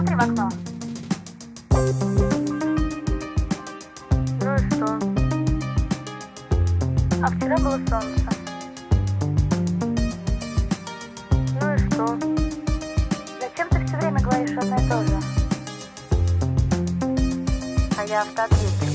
посмотри в окно. Ну и что? А вчера было солнце. Ну и что? Зачем ты все время говоришь одно и то же? А я автоответчик.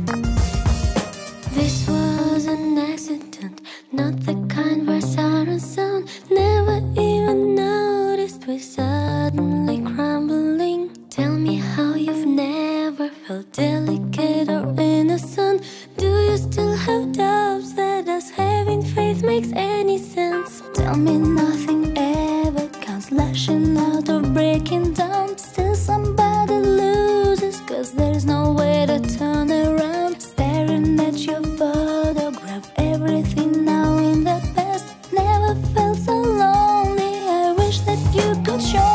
This was an accident, not the kind where sirens sound. Never even noticed we suddenly crumbling. Tell me how you've never felt delicate or innocent. Do you still have doubts that us having faith makes any sense? Tell me nothing ever counts, lashing out or breaking down. Still somebody loses, cause there's no way to turn around. Staring at your photograph, everything now in the past. Never felt so lonely, I wish that you could show